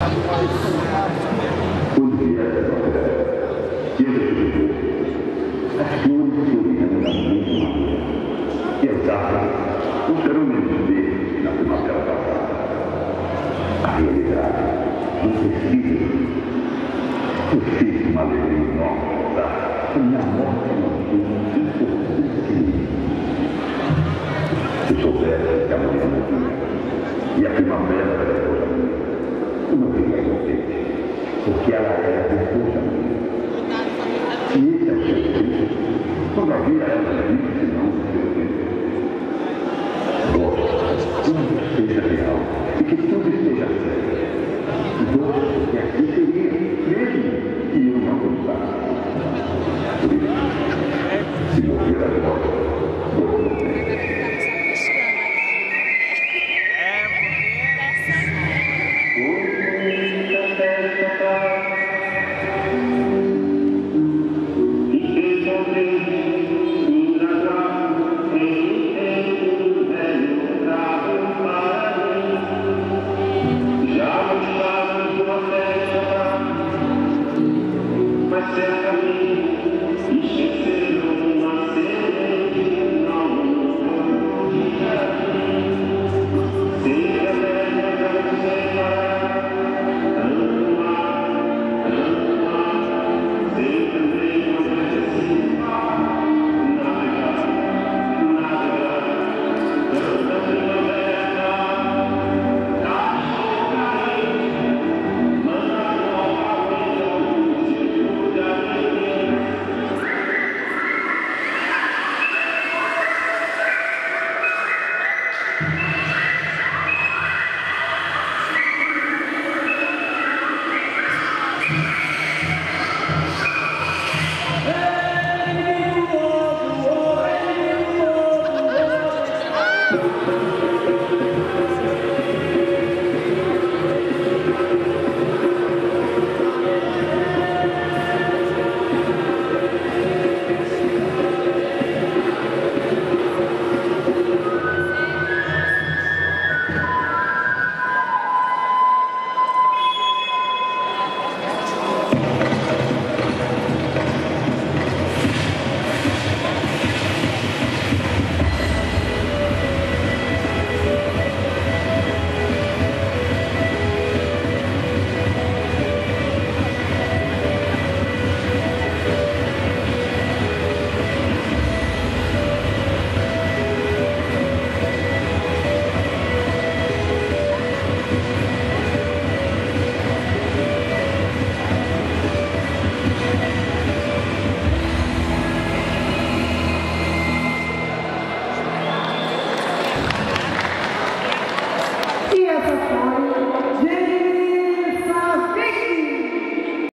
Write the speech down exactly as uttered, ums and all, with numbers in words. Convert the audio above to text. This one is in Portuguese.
Quando vier a primavera, e ele chegou, as flores florirão da mesma maneira, e as árvores não serão menos verdes que na primavera passada. A realidade não precisa. Eu fiz uma alegria enorme, tá? A minha morte não foi muito importante. Se soubesse que amanhã não vinha, e a primavera era depois da manhã, eu não ficaria contente, porque ela era depois da manhã. E esse é o seu tempo, quando havia ela ali, senão o seu tempo. Gosto, tudo seja real, e que tudo esteja certo. Gosto que assim seria, mesmo que eu não gostasse. Por isso, se morrer agora, vou contente. Mas certamente